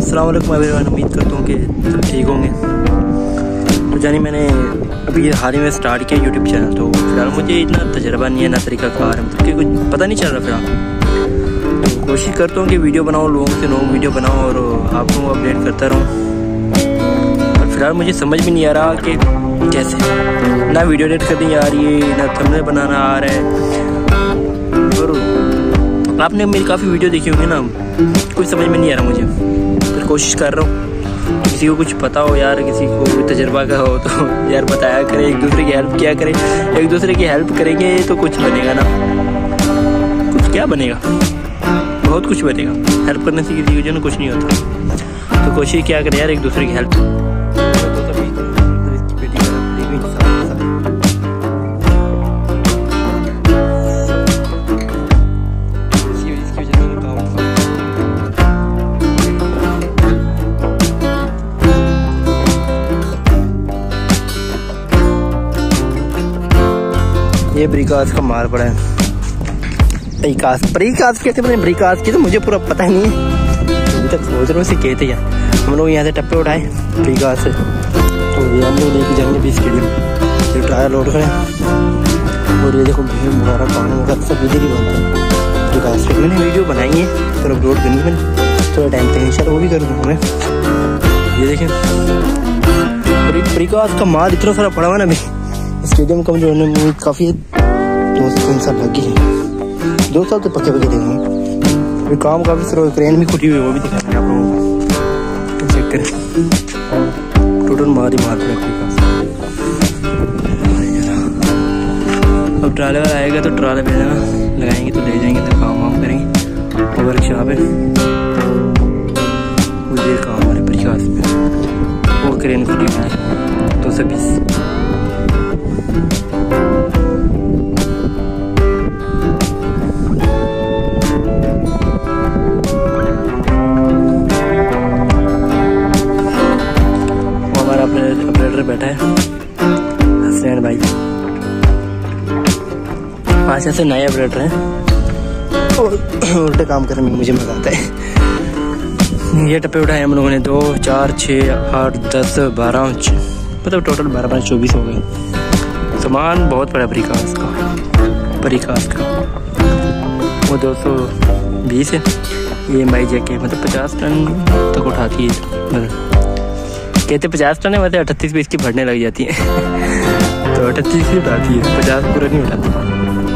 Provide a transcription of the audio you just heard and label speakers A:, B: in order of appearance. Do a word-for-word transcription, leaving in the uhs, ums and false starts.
A: अस्सलाम वालेकुम एवरीवन, उम्मीद करता हूँ कि सब ठीक होंगे। तो जानी मैंने अभी हाल ही में स्टार्ट किया यूट्यूब चैनल, तो फिलहाल मुझे इतना तजर्बा नहीं है, ना तरीक़ाकार है, मतलब कि कुछ पता नहीं चल रहा फिलहाल। तो कोशिश करता हूँ कि वीडियो बनाऊँ, लोगों से लोग वीडियो बनाऊँ और आपको अपडेट करता रहूँ। और फिलहाल मुझे समझ भी नहीं आ रहा कि कैसे, ना वीडियो एडिट करनी आ रही है, ना थंबनेल बनाना आ रहा है। और आपने मेरी काफ़ी वीडियो देखी होंगी ना, कुछ समझ में नहीं आ रहा मुझे। फिर कोशिश कर रहा हूँ, किसी को कुछ पता हो यार, किसी को तजर्बा का हो तो यार बताया करें, एक दूसरे की हेल्प किया करें। एक दूसरे की हेल्प करेंगे तो कुछ बनेगा ना, कुछ क्या बनेगा, बहुत कुछ बनेगा। हेल्प करने से किसी को कुछ नहीं होता, तो कोशिश क्या करें यार, एक दूसरे की हेल्प। ये ब्रिकास का माल पड़ा है, ब्रिकास ब्रिकास कहते हैं, ब्रिकास की तो मुझे पूरा पता ही नहीं है, अभी तक सोच रहा हूँ इसे कहते हैं। हम लोग यहाँ से टप्पे उठाए ब्रिकास से, तो ये हम लोग लेके जाएंगे बीस स्टेडियम, ये टायर लोड करें। और ये देखो भीड़ वगैरह पानी वगैरह सब इधर ही बनता है ब्रिकास से। मैंने वीडियो बनाई है पर अपलोड करनी मैंने थोड़ा टाइम तक, इंशाल्लाह वो भी कर दूँगा मैं। ये देखें ब्रिकास का माल इतना सारा पड़ा हुआ ना, अभी स्टेडियम का जो है काफ़ी दो से तीन साल लगी है, दो साल तो पक्के पक्के देंगे। अभी काम काफ़ी सर, क्रेन भी खुटी हुई है, वो भी दिखाएंगे आप लोगों को, चेक करें। टोटल मार ही मार पड़े अपने पास। अब ट्राले वाला आएगा तो ट्राले पे लगाएंगे तो ले जाएंगे, तो काम वाम करेंगे। वर्कशॉप है मुझे काम हमारे प्रकाश में, वो क्रेन खुटी हुई है दो सौ बीस। ऑपरेटर बैठा है हसनैन भाई, पाँच ऐसे नए ऑपरेटर हैं और उल्टे काम करने में मुझे मजा आता है। ये टप्पे उठाए हम लोगों ने, दो चार छः आठ दस बारह, मतलब टोटल बारह बारह चौबीस हो गए। सामान बहुत बड़ा ब्रिकास का, ब्रिकास का वो दो सौ बीस है। ये माई जैके मतलब पचास टन तक उठाती है, मतलब कहते पचास टन है, मतलब अठतीस बीस की भरने लग जाती है तो अठतीस की उठाती है, पचास पूरा नहीं उठाती।